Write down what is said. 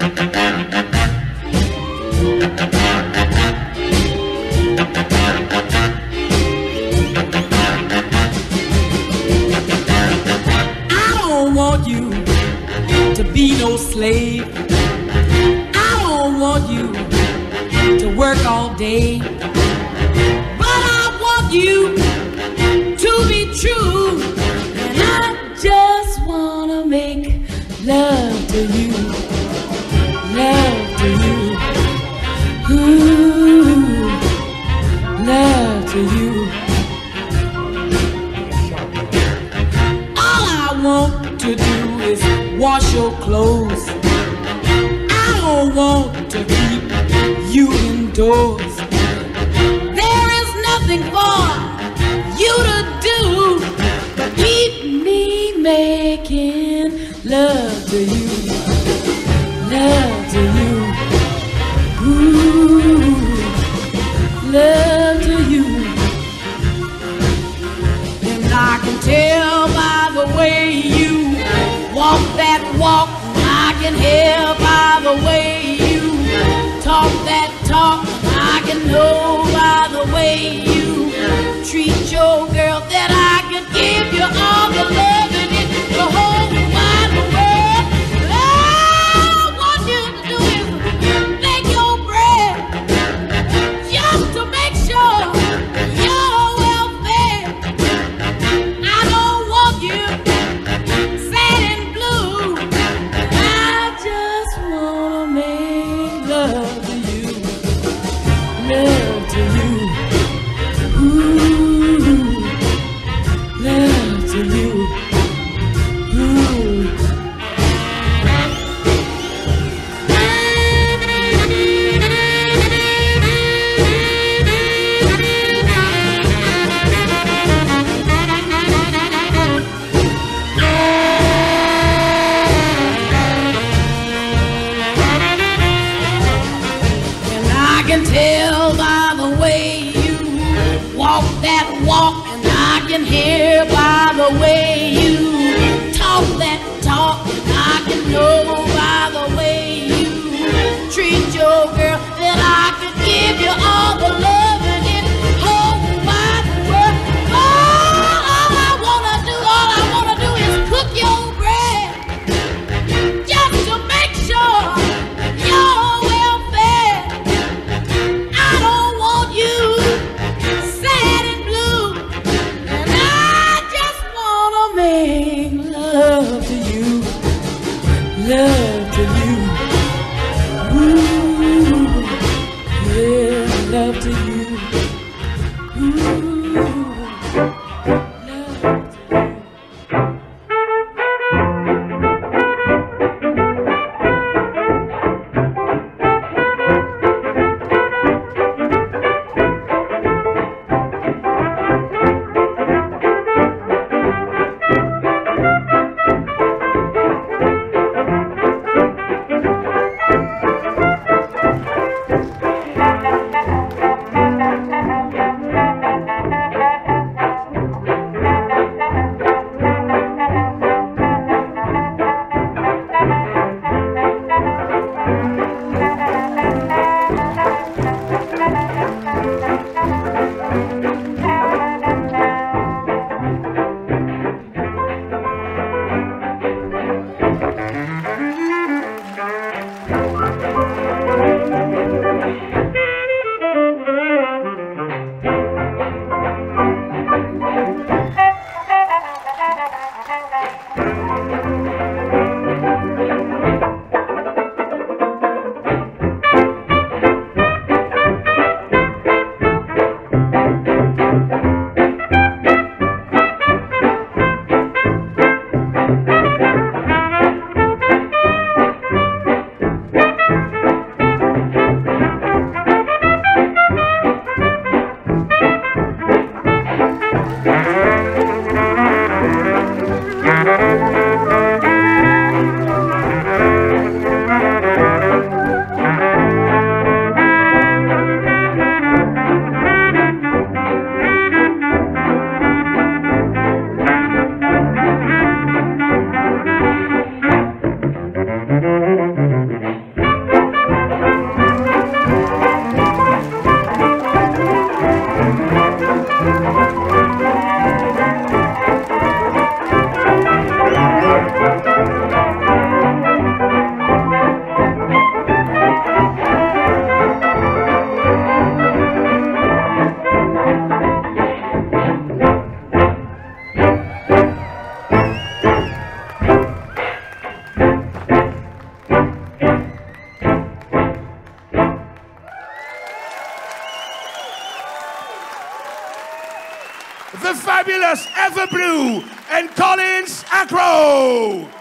I don't want you to be no slave. I don't want you to work all day. But I want you to be true. And I just wanna make love to you. Love to you. Ooh, love to you. All I want to do is wash your clothes. I don't want to keep you indoors. There is nothing for you to do but keep me making love to you. Love to you. Ooh, love to you. And I can tell by the way you walk that walk. I can hear by the way you talk that talk. I can know by the way you treat your girl that I could give you all the love in the whole wide world. All I want you to do is make your bread just to make sure you're well fed. I don't want you sad and blue. I just wanna make love to you. Love to you. Ooh, love to you. Ooh. And I can tell by the way you walk that walk, and I can hear by the way you talk that talk. I can know by the way you treat your girl that I could give you all the love in it whole wide world. All I wanna do is cook your bread just to make sure you're well fed. I don't want you sad and blue, and I just wanna make love to you. Love to you. Ooh, yeah, love to you. Ooh, love to you. the fabulous Eva and Colins Acro.